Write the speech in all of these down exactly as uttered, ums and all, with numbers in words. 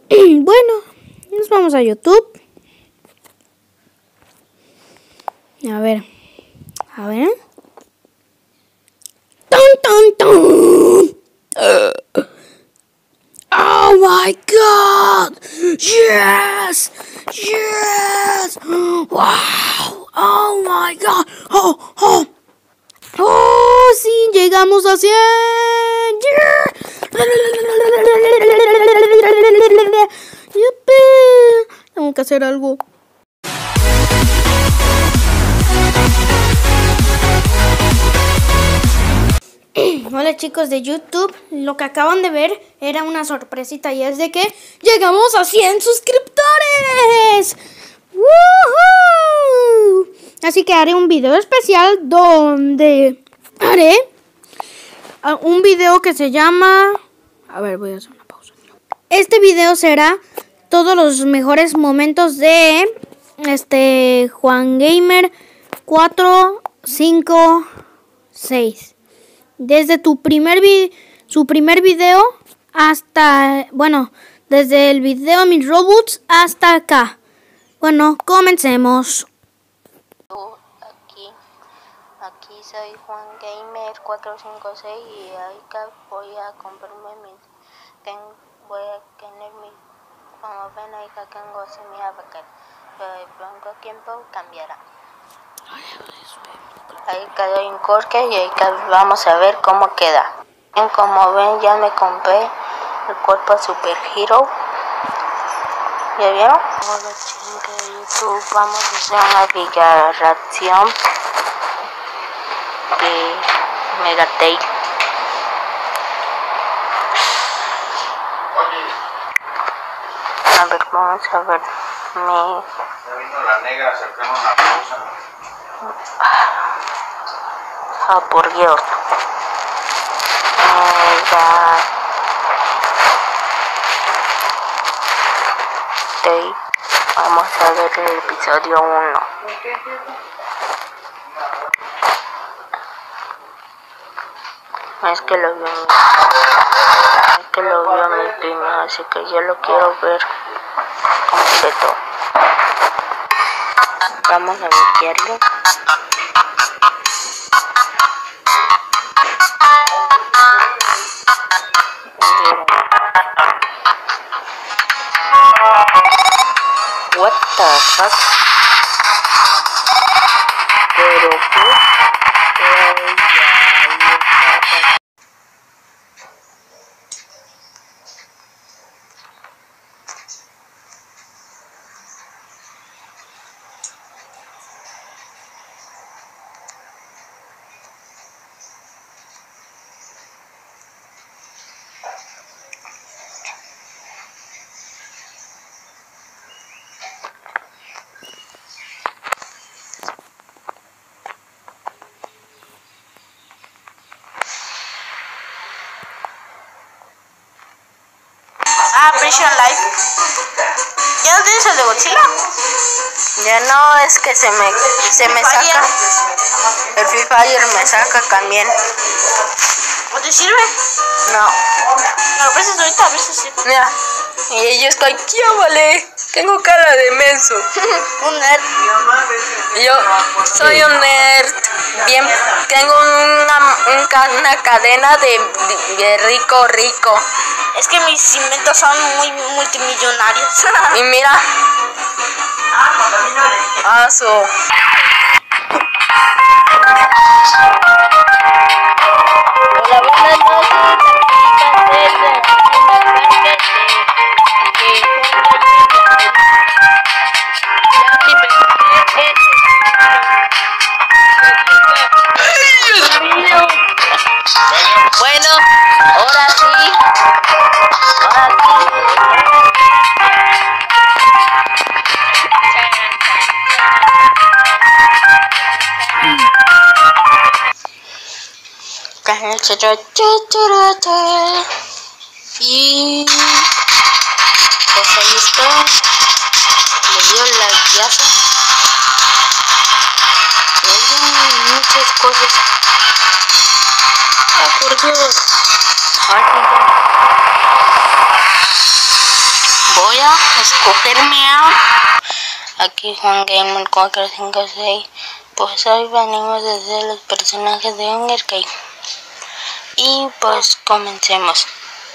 Bueno, nos vamos a YouTube. A ver. A ver. ¡Ton, ton, ton! Uh. Oh my God! Yes! Yes! Wow! Oh my God! Oh, oh! ¡Oh, sí! ¡Llegamos a cien! ¡Yeah! ¡Yupi! Tengo que hacer algo. Hola chicos de YouTube, lo que acaban de ver era una sorpresita y es de que llegamos a cien suscriptores. ¡Woohoo! Así que haré un video especial donde haré un video que se llama... A ver, voy a hacer una pausa. Este video será todos los mejores momentos de este Juan Gamer cuatro cinco seis. Desde tu primer vi su primer video hasta, bueno, desde el video Mis Robots hasta acá. Bueno, comencemos. Aquí, aquí soy Juan Gamer cuatro cinco seis y ahorita voy a comprarme mi, tengo, voy a tener mi, como ven ahorita tengo así mi avatar, pero de pronto tiempo cambiará. Ahí quedó un corte y ahí vamos a ver cómo queda. Bien, como ven ya me compré el cuerpo Super Hero. ¿Ya vieron? Hola chicos de YouTube, vamos a hacer una video reacción de Megatail. A ver, vamos a ver mi... Ya vino la negra a sacarnos una pausa. Ah, por Dios. Mega Tail. Vamos a ver el episodio uno. Es que lo vio mi, es que lo vio mi prima, así que yo lo quiero ver completo. Vamos a bloquearlo. What the fuck? Pero qué? Ah, Prison Life. ¿Ya no tienes el de Godzilla? Ya no, es que se me, se me saca. El Free Fire me saca también. ¿O te sirve? No. ¿Me lo prestas ahorita? A ver si sirve. Mira. Y yo estoy, ¿qué vale? Tengo cara de menso. Un nerd. Yo soy un nerd. Bien, tengo una, un, una cadena de, de, de rico rico. Es que mis inventos son muy multimillonarios. Y mira. Ah, su. Hola, buenas noches. Bueno, ahora sí. Ahora sí. Y pues ahí está. Le dio la guiaza. Le dio muchas cosas. Ah, por Dios. Ay, voy a escogerme a aquí Juan Gamer cuatro cinco seis. Pues hoy venimos a hacer los personajes de Hunger Games. Y pues comencemos.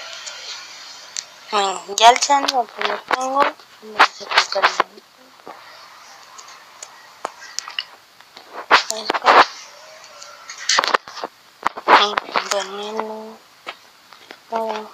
Bueno, ya el centro que lo tengo, voy a sacar esto y ponerlo todo.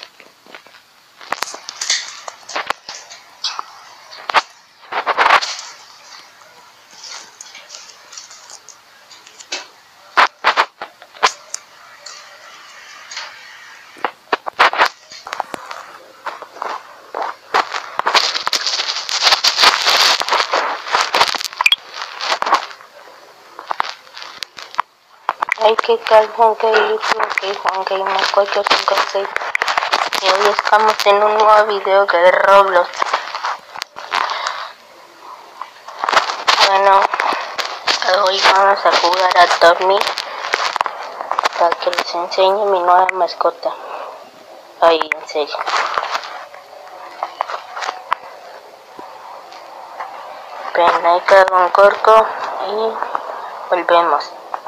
Hay que calzar que YouTube que Juan Gamer cuatro cinco seis y hoy estamos en un nuevo video de Roblox. Bueno, hoy vamos a jugar a Tommy para que les enseñe mi nueva mascota. Ay, en serio. Ven, ahí cago un corco y volvemos.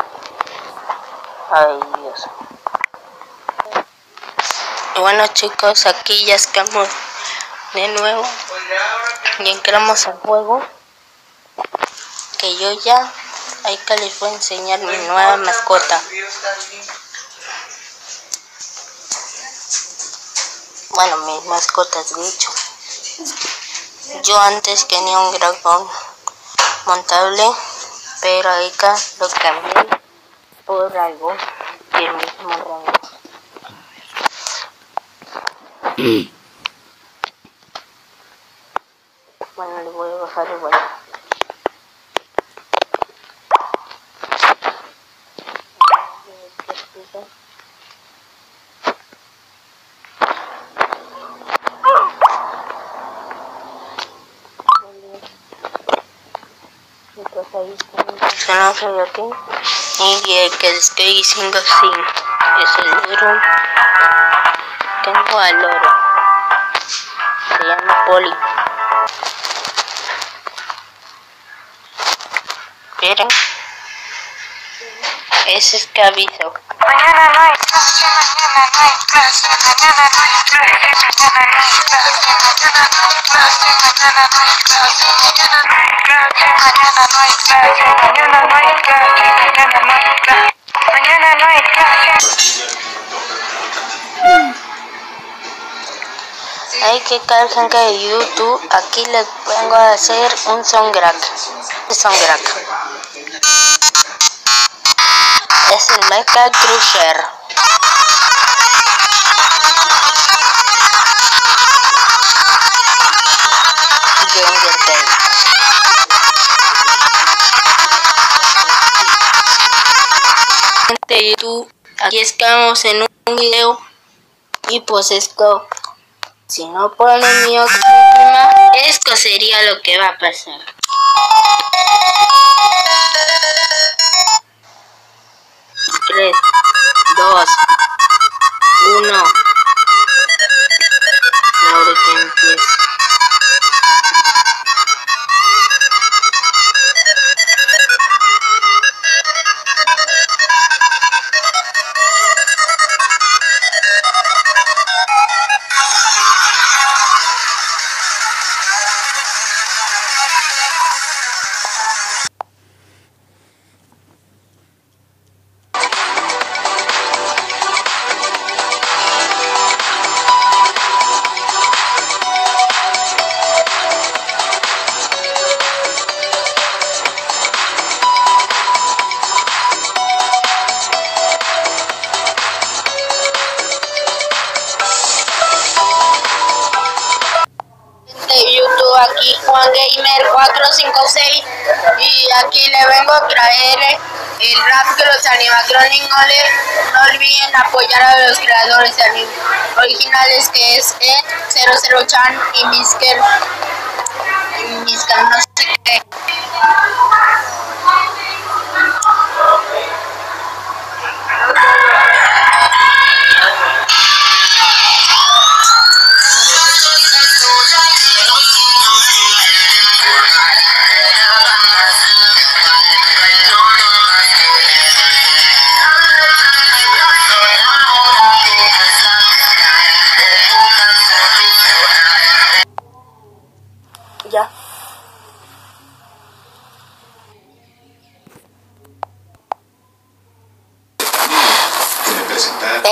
Ay, Dios. Bueno, chicos, aquí ya estamos de nuevo. Ya entramos al juego. Que yo ya, ahí que les voy a enseñar mi nueva mascota. Bueno, mis mascotas, de hecho. Yo antes tenía un dragón montable, pero ahí lo cambié por algo del mismo rango. Bueno, le voy a bajar el valor. Entonces ahí está el personaje de aquí. Y el que estoy diciendo sí, es el loro. Tengo al loro. Se llama Poli. Miren. Ese es que aviso. Mañana no hay clase, mañana no hay clase, mañana no hay clase, mañana no hay clase, mañana no hay clase, mañana no hay clase, mañana no hay clase, mañana no hay clase, mañana no hay clase. Hay que cargar de YouTube. Aquí les vengo a hacer un songcrack. Songcrack. Es el Mecha Crusher. De Hunger Games. Gente de YouTube, aquí estamos en un video y pues esto, si no ponen mi oxígeno, esto sería lo que va a pasar. tres, dos, uno. Ahora que empieza. YouTube, aquí Juan Gamer cuatro cinco seis y aquí le vengo a traer el rap de los animatronics. No, le, no olviden apoyar a los creadores originales, que es Ed cero cero Chan y Misker y Misker no sé qué.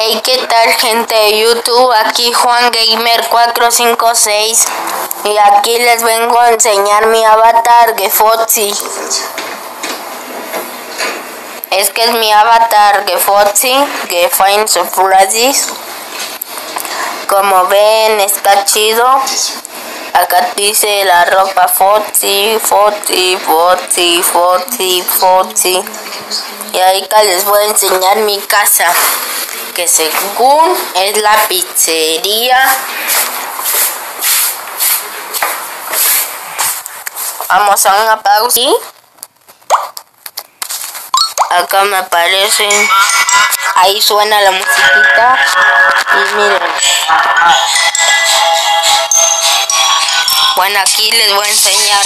Hey, ¿qué tal, gente de YouTube? Aquí Juan Gamer cuatro cinco seis y aquí les vengo a enseñar mi avatar Gefotzi. Es que es mi avatar Gefotzi, Gefain Surprises. Como ven, está chido. Acá dice la ropa Fotzi, Fotzi, Fotzi, Fotzi, Fotzi. Y ahorita les voy a enseñar mi casa, que según es la pizzería. Vamos a una pausa. Acá me aparece, ahí suena la musiquita y miren. Bueno, aquí les voy a enseñar.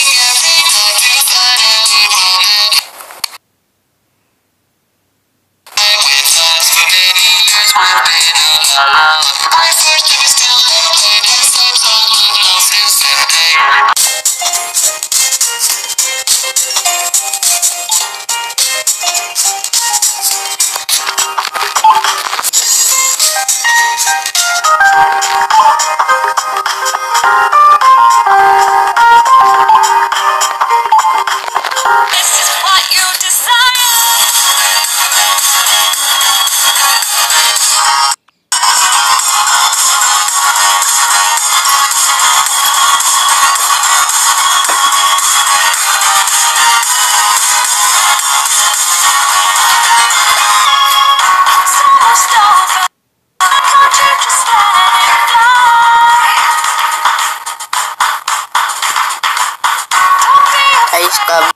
Ahí está.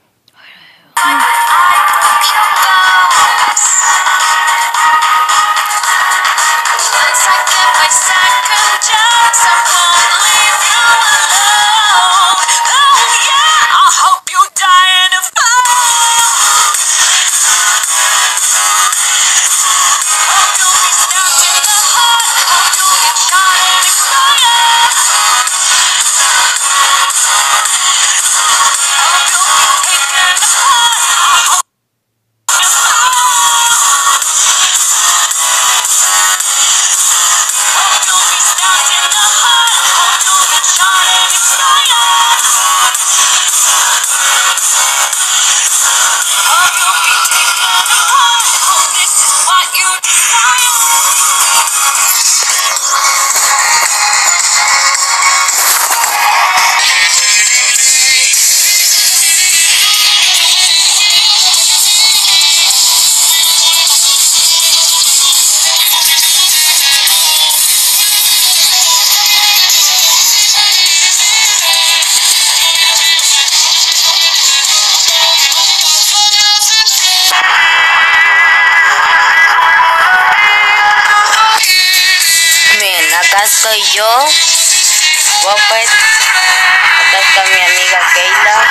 Acá estoy yo, Wopet. Acá está mi amiga Keila.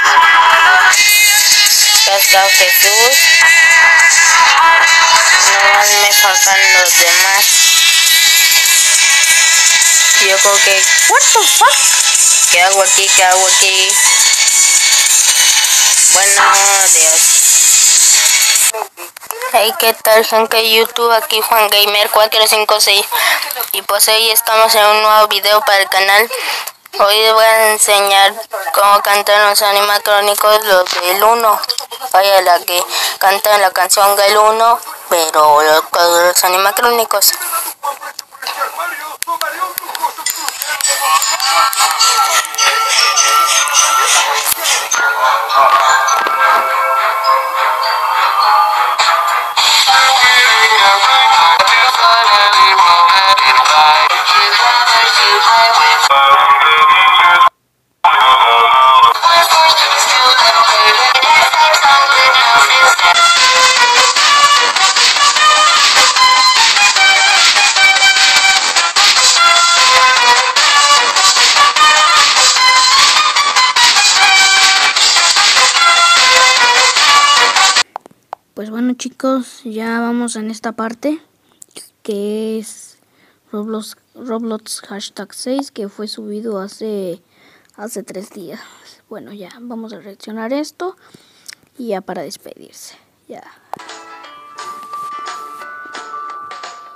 Acá está Jesús. No más me faltan los demás. Yo creo que... What the fuck? ¿Qué hago aquí? ¿Qué hago aquí? Bueno, adiós. Hey, ¿qué tal, gente de YouTube? Aquí Juan Gamer cuatro cinco seis y pues hoy estamos en un nuevo video para el canal. Hoy les voy a enseñar cómo cantan los animatrónicos, los del uno. Vaya, la que cantan la canción del uno, pero los, los animatrónicos. Pues bueno, chicos, ya vamos en esta parte que es Roblox, Roblox hashtag seis, que fue subido hace hace tres días. Bueno, ya vamos a reaccionar a esto y ya para despedirse. Ya.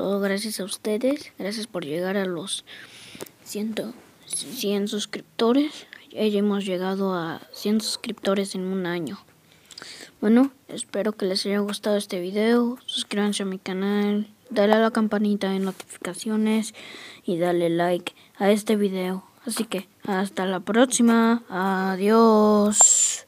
todo gracias a ustedes. Gracias por llegar a los cien, cien suscriptores. Ya hemos llegado a cien suscriptores en un año. Bueno, espero que les haya gustado este video. Suscríbanse a mi canal, dale a la campanita de notificaciones y dale like a este video. Así que hasta la próxima. Adiós.